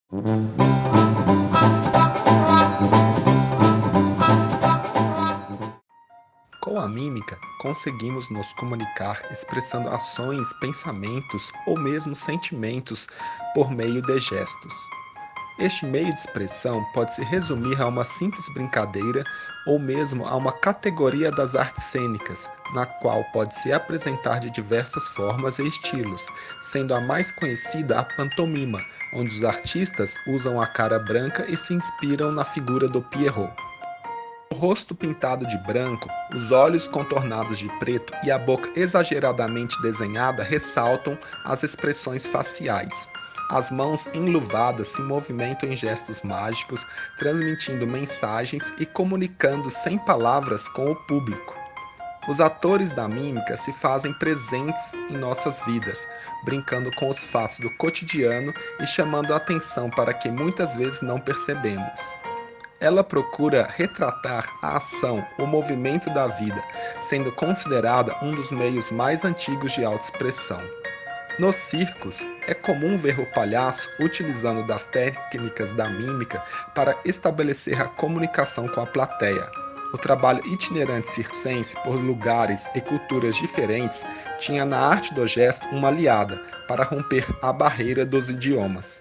Com a mímica, conseguimos nos comunicar expressando ações, pensamentos ou mesmo sentimentos por meio de gestos. Este meio de expressão pode se resumir a uma simples brincadeira ou mesmo a uma categoria das artes cênicas, na qual pode se apresentar de diversas formas e estilos, sendo a mais conhecida a pantomima, onde os artistas usam a cara branca e se inspiram na figura do Pierrot. O rosto pintado de branco, os olhos contornados de preto e a boca exageradamente desenhada ressaltam as expressões faciais. As mãos enluvadas se movimentam em gestos mágicos, transmitindo mensagens e comunicando sem palavras com o público. Os atores da mímica se fazem presentes em nossas vidas, brincando com os fatos do cotidiano e chamando a atenção para que muitas vezes não percebemos. Ela procura retratar a ação, o movimento da vida, sendo considerada um dos meios mais antigos de autoexpressão. Nos circos, é comum ver o palhaço utilizando das técnicas da mímica para estabelecer a comunicação com a plateia. O trabalho itinerante circense por lugares e culturas diferentes tinha na arte do gesto uma aliada para romper a barreira dos idiomas.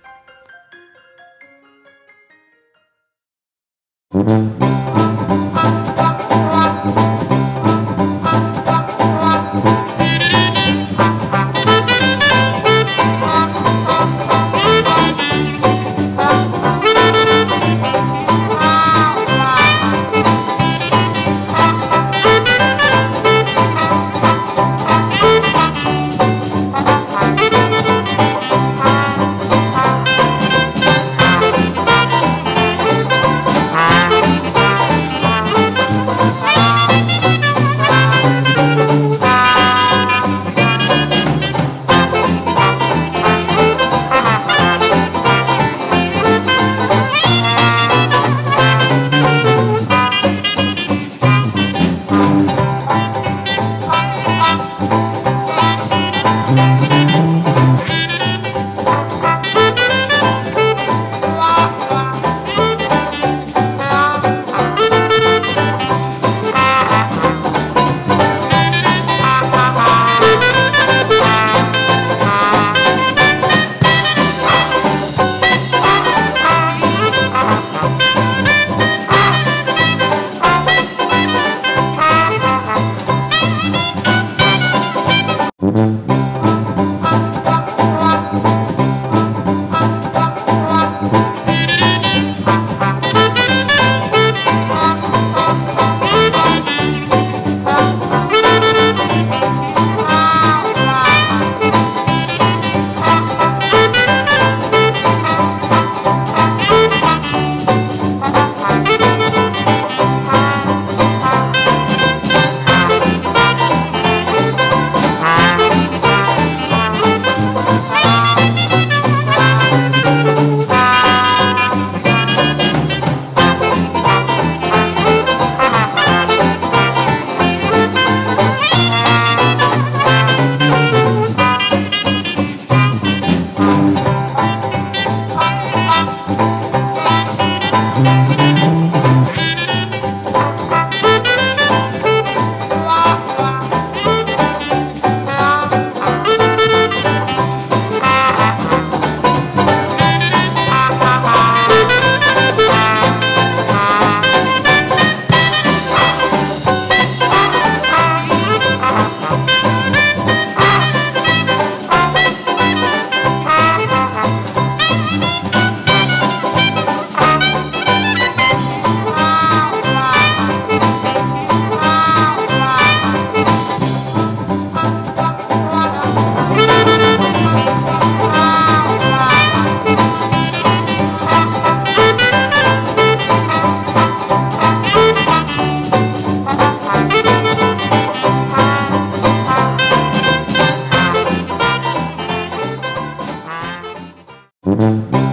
Música